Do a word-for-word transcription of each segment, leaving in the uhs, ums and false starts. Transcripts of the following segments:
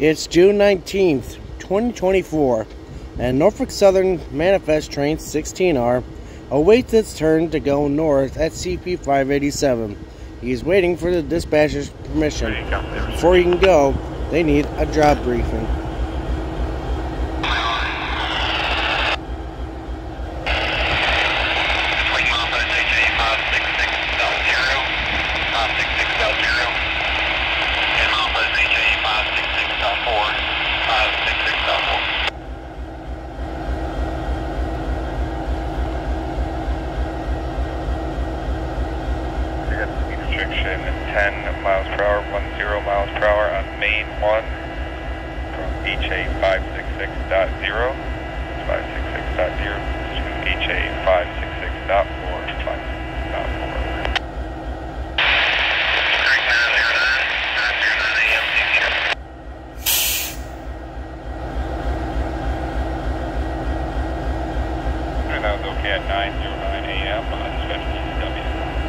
It's June nineteenth, twenty twenty-four, and Norfolk Southern Manifest Train sixteen R awaits its turn to go north at C P five eighty-seven. He's waiting for the dispatcher's permission. Before he can go, they need a job briefing. ten miles per hour, ten miles per hour on main one from H A five sixty-six dot zero, five sixty-six dot zero to H A five sixty-six dot four, five sixty-six dot four. nine zero nine, nine zero nine A M And that was okay at nine zero nine A M on dispatch D C W.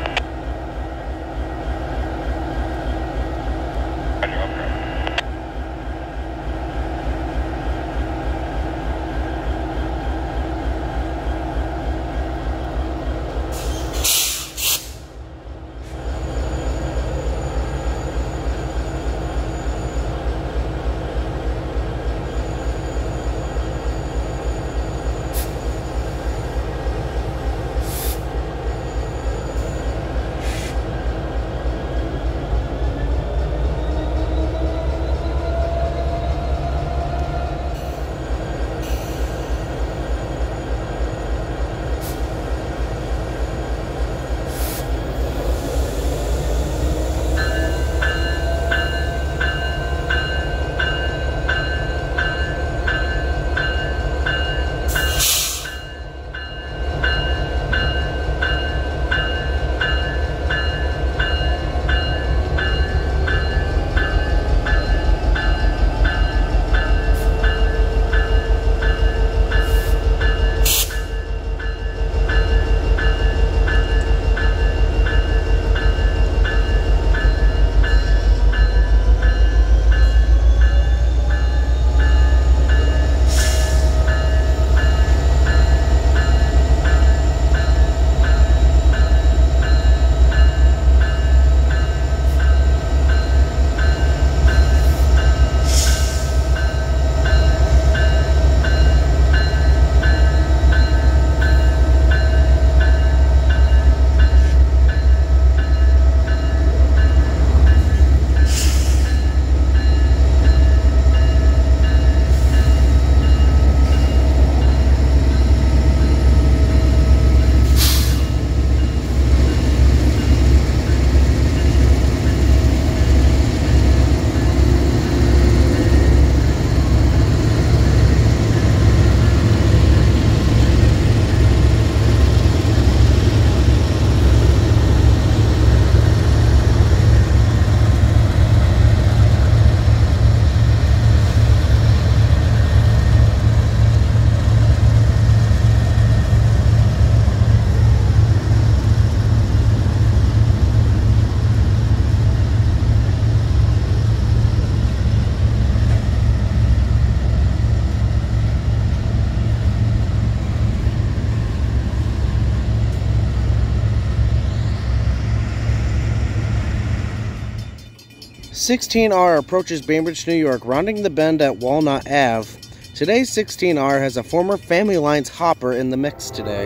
sixteen R approaches Bainbridge, New York, rounding the bend at Walnut Avenue. Today's sixteen R has a former Family Lines hopper in the mix today.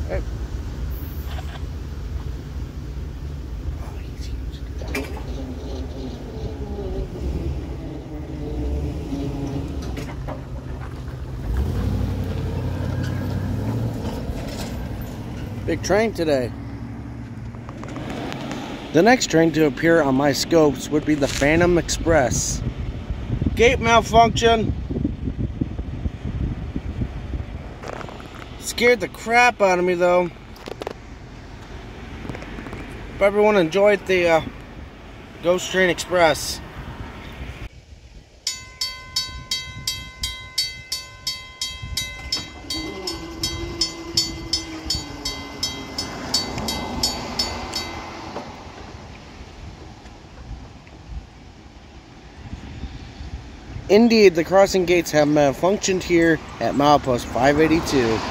Hey. Oh, he's huge. Big train today. The next train to appear on my scopes would be the Phantom Express. Gate malfunction. Scared the crap out of me though. Hope everyone enjoyed the uh, Ghost Train Express. Indeed, the crossing gates have malfunctioned here at milepost five eighty-two.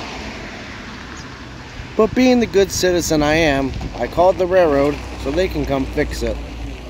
But being the good citizen I am, I called the railroad so they can come fix it.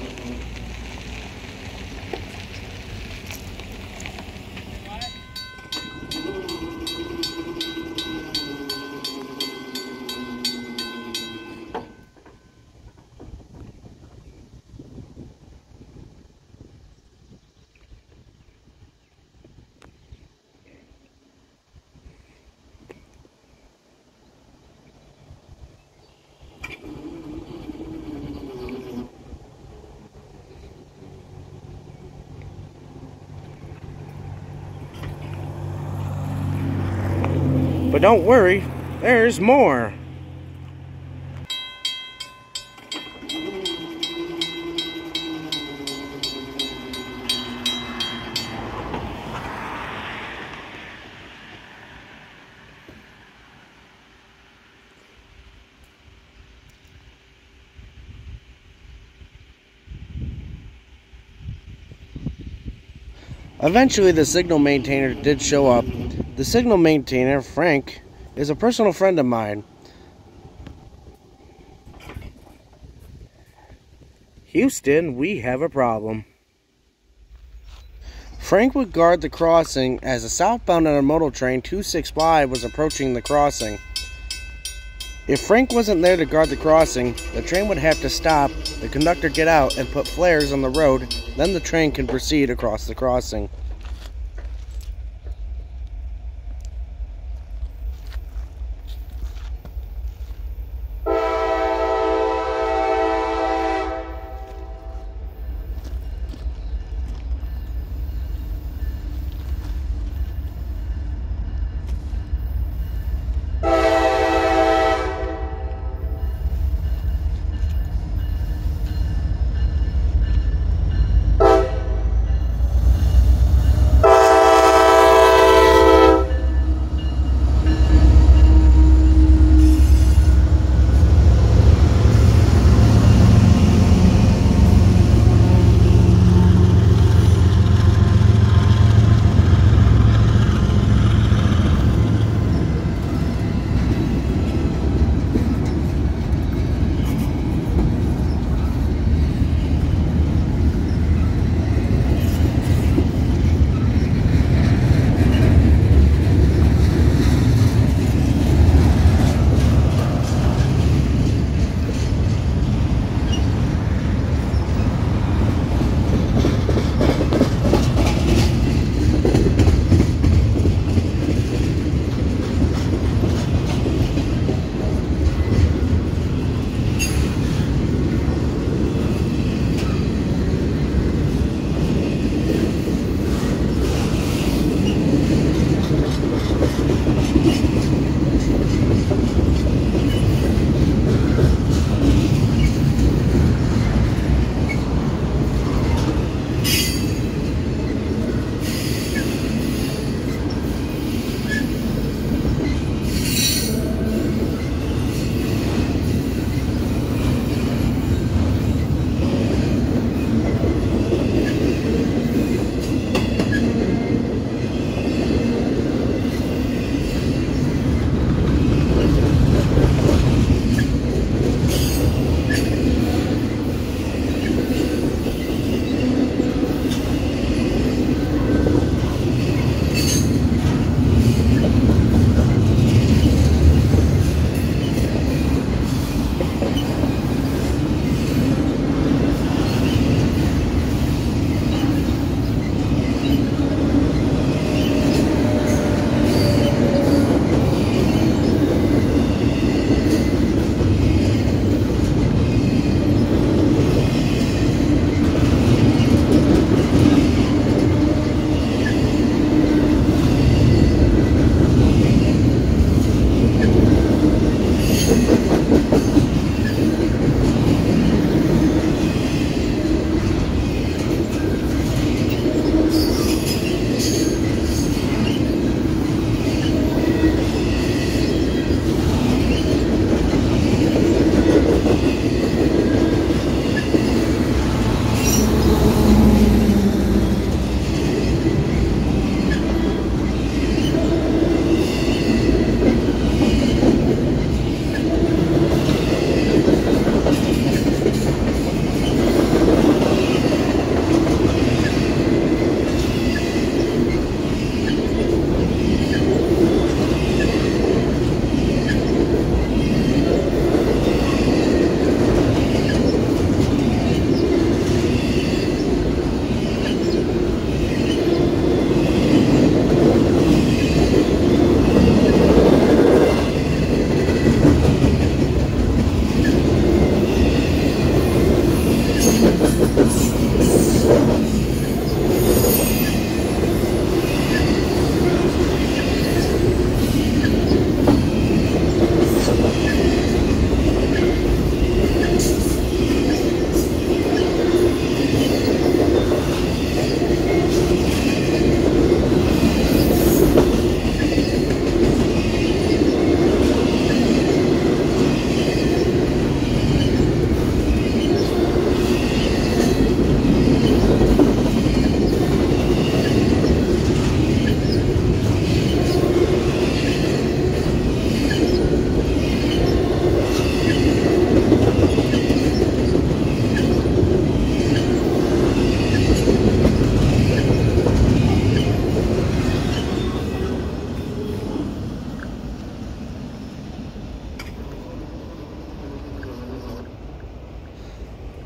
But don't worry, there's more. Eventually, the signal maintainer did show up. The signal maintainer, Frank, is a personal friend of mine. Houston, we have a problem. Frank would guard the crossing as a southbound intermodal train two sixty-five was approaching the crossing. If Frank wasn't there to guard the crossing, the train would have to stop, the conductor get out and put flares on the road, then the train can proceed across the crossing.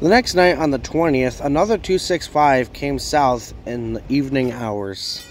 The next night, on the twentieth, another two sixty-five came south in the evening hours.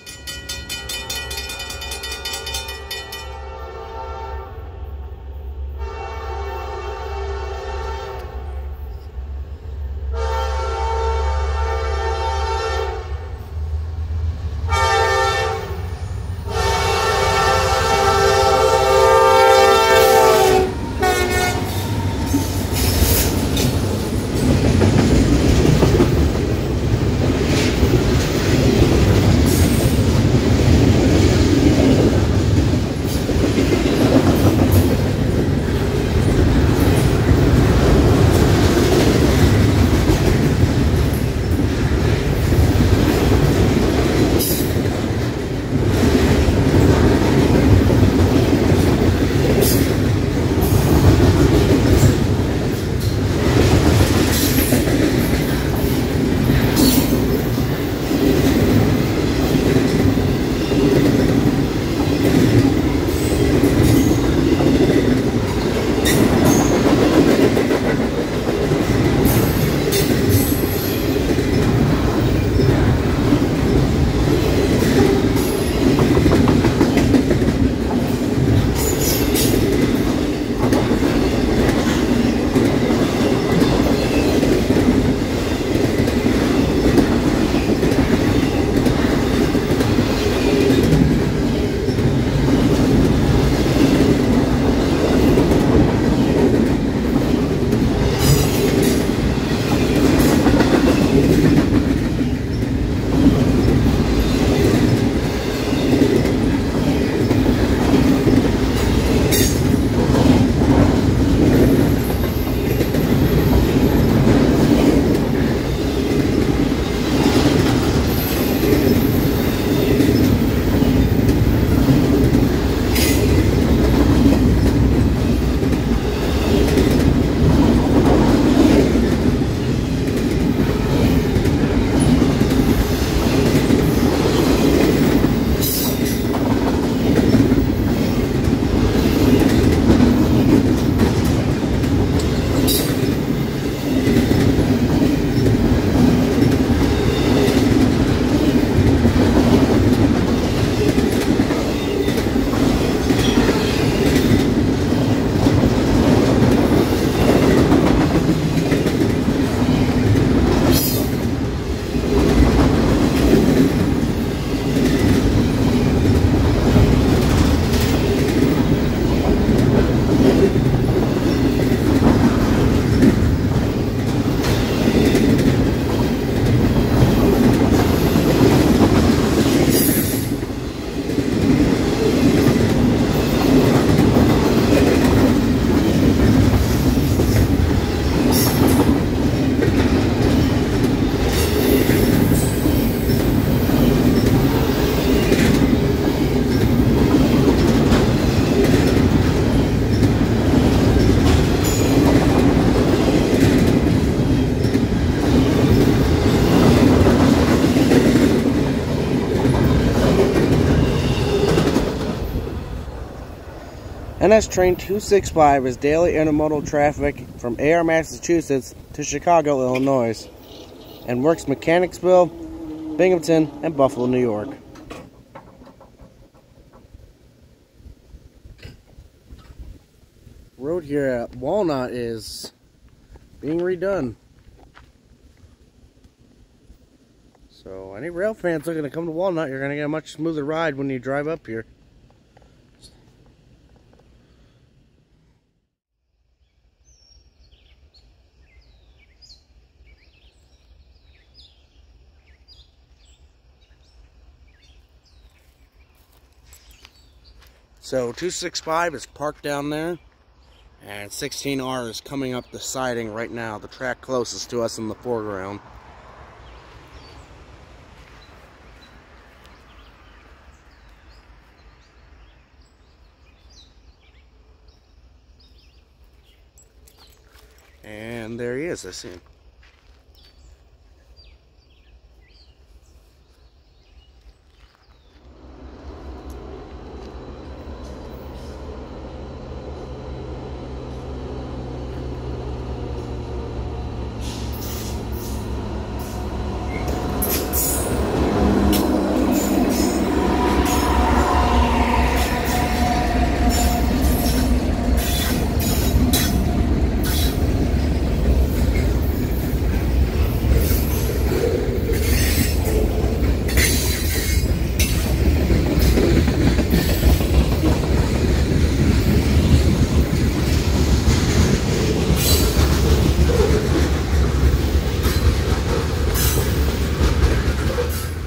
N S Train two sixty-five is daily intermodal traffic from Ayer, Massachusetts to Chicago, Illinois, and works Mechanicsville, Binghamton, and Buffalo, New York. Road here at Walnut is being redone. So any rail fans looking to come to Walnut, you're going to get a much smoother ride when you drive up here. So two sixty-five is parked down there, and sixteen R is coming up the siding right now, the track closest to us in the foreground. And there he is, I see him.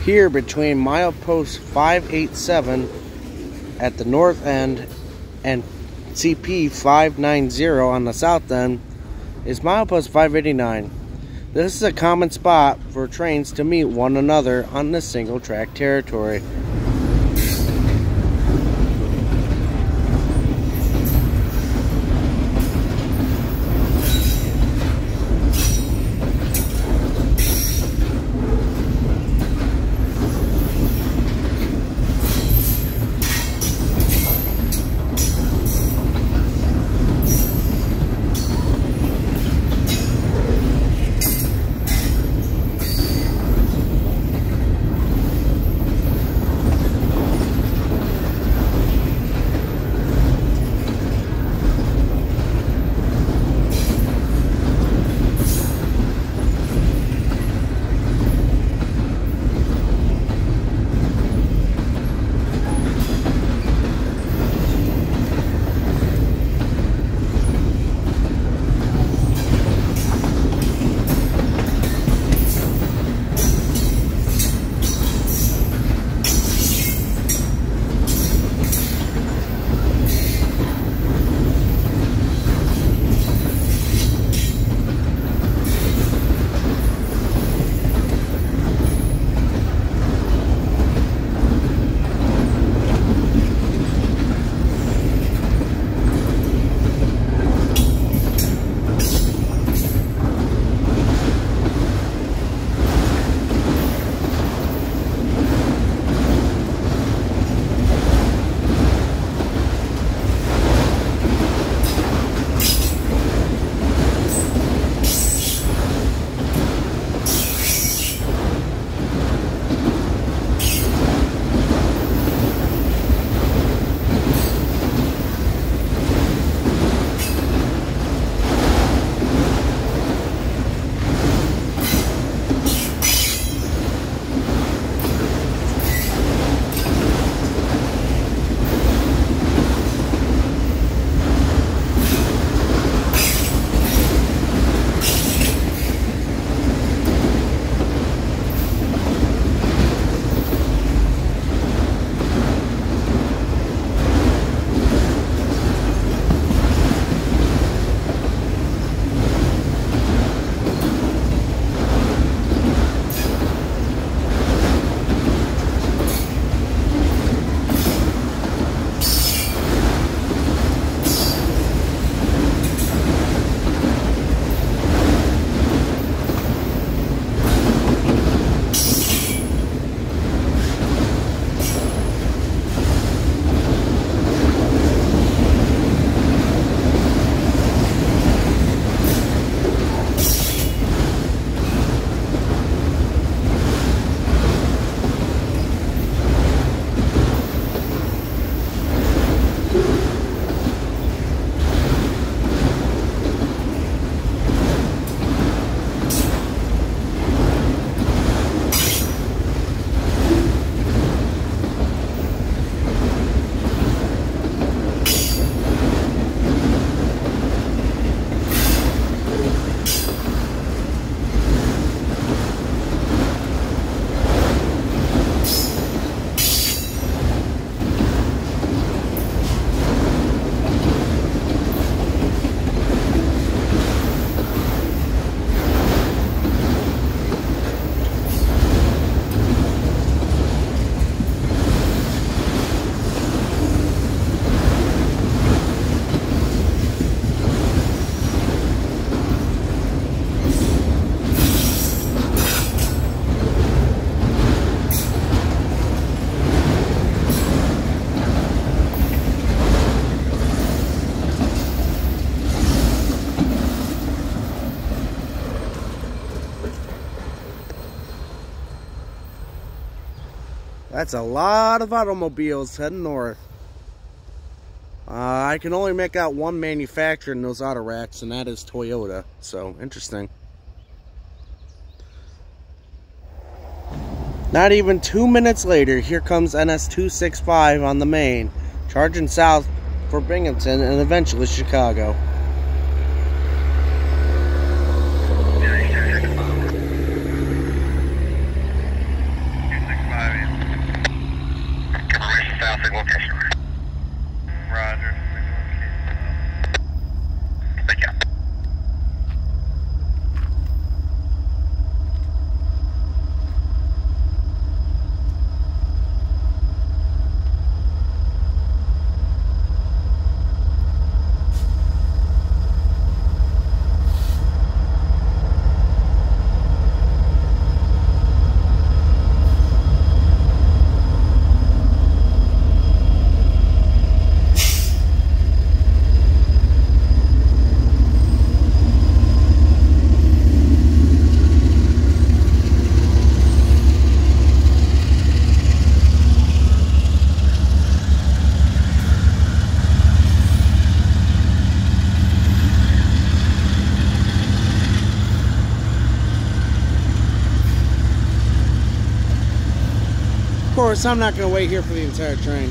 Here between milepost five eighty-seven at the north end and C P five ninety on the south end is milepost five eighty-nine. This is a common spot for trains to meet one another on this single track territory. That's a lot of automobiles heading north. Uh, I can only make out one manufacturer in those auto racks, and that is Toyota. So, interesting. Not even two minutes later, here comes N S two sixty-five on the main, charging south for Binghamton and eventually Chicago. course, I'm not going to wait here for the entire train.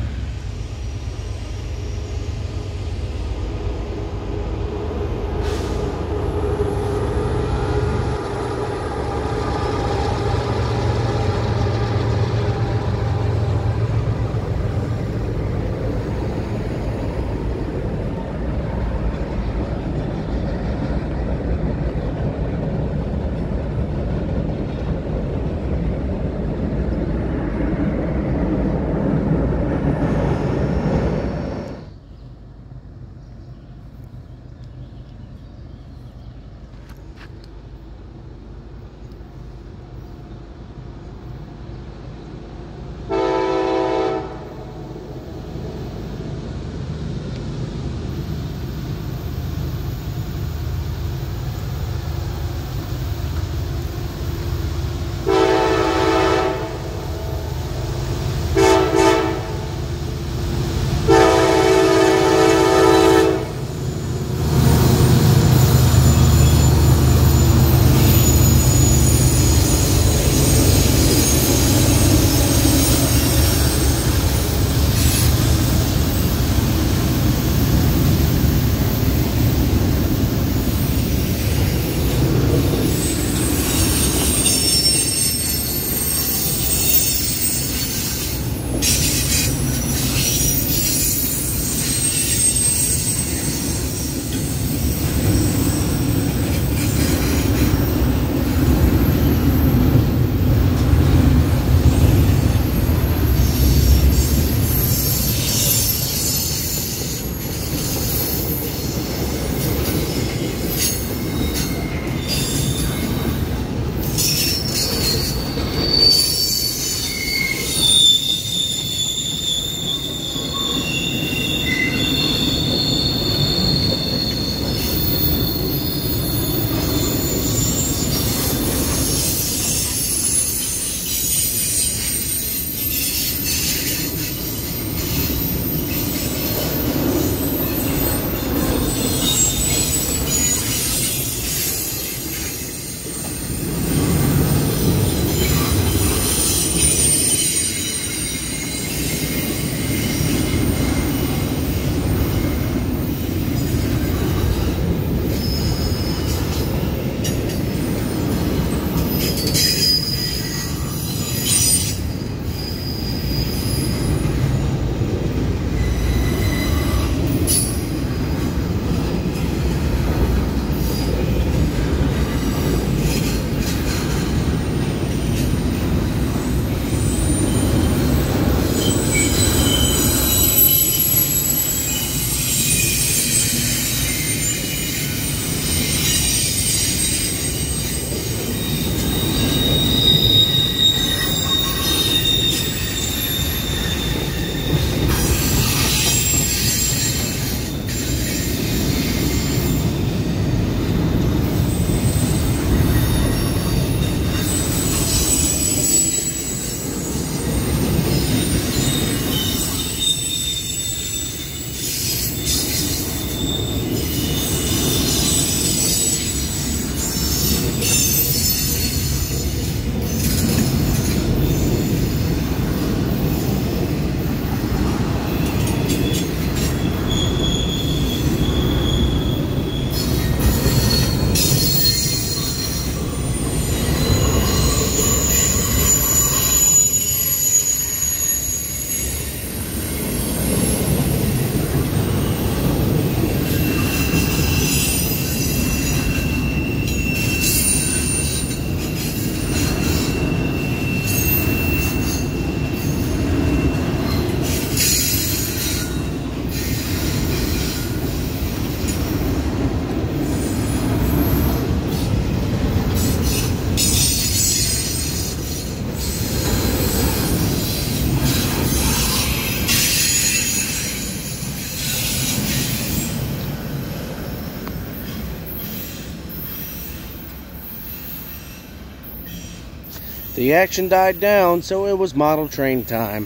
The action died down, so it was model train time.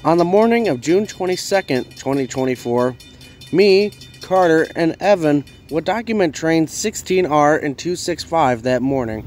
On the morning of June twenty-second, twenty twenty-four, me, Carter, and Evan would document trains sixteen R and two sixty-five that morning.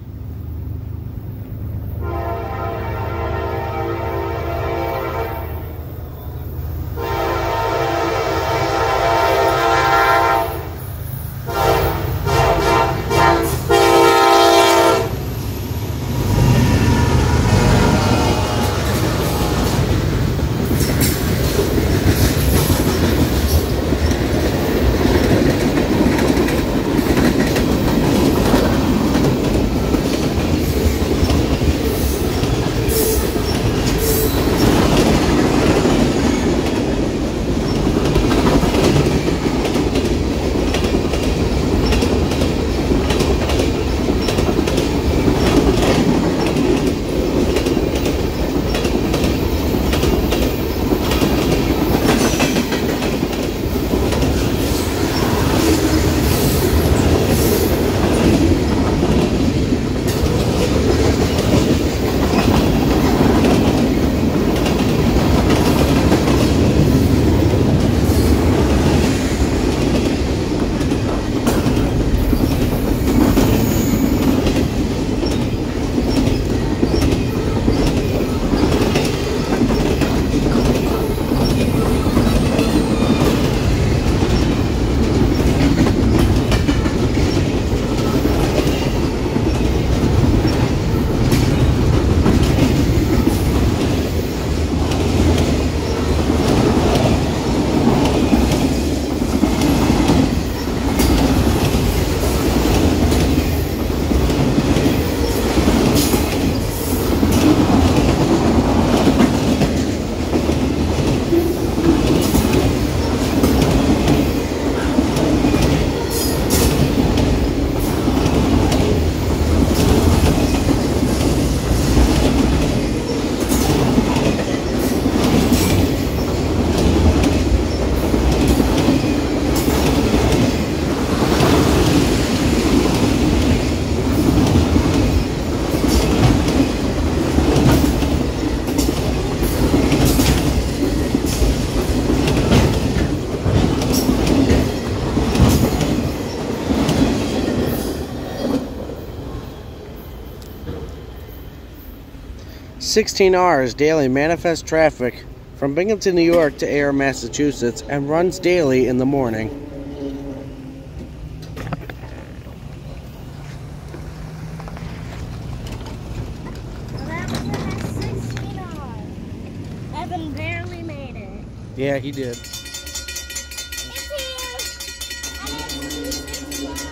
sixteen R is daily manifest traffic from Binghamton, New York to Ayer, Massachusetts, and runs daily in the morning. Well, that was the next sixteen R. Evan barely made it. Yeah, he did. It's here. I have two sixty-five.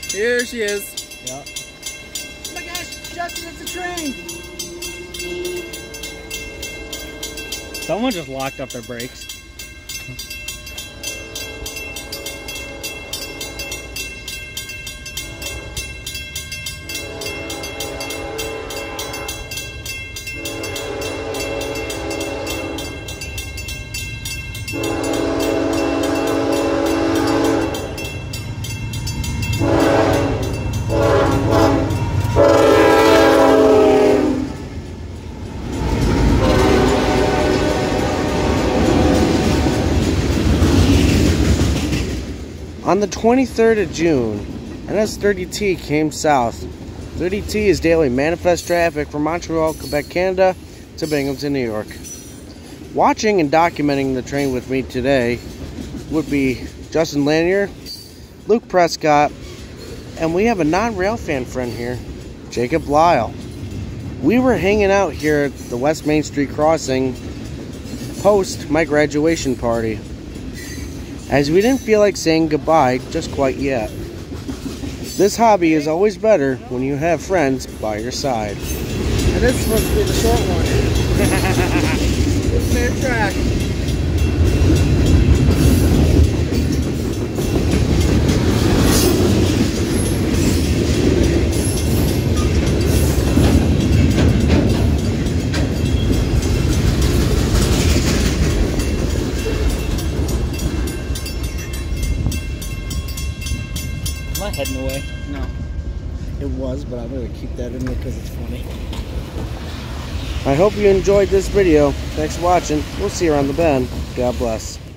Here she is. Yep. Oh my gosh, Justin, it's a train! Someone just locked up their brakes. On the twenty-third of June, N S thirty T came south. thirty T is daily manifest traffic from Montreal, Quebec, Canada to Binghamton, New York. Watching and documenting the train with me today would be Justin Lannier, Luke Prescott, and we have a non-rail fan friend here, Jacob Lyle. We were hanging out here at the West Main Street crossing post my graduation party, as we didn't feel like saying goodbye just quite yet. This hobby is always better when you have friends by your side. And this is supposed to be the short one. It's fair track. Am I heading away? No. It was, but I'm going to keep that in there because it's funny. I hope you enjoyed this video. Thanks for watching. We'll see you around the bend. God bless.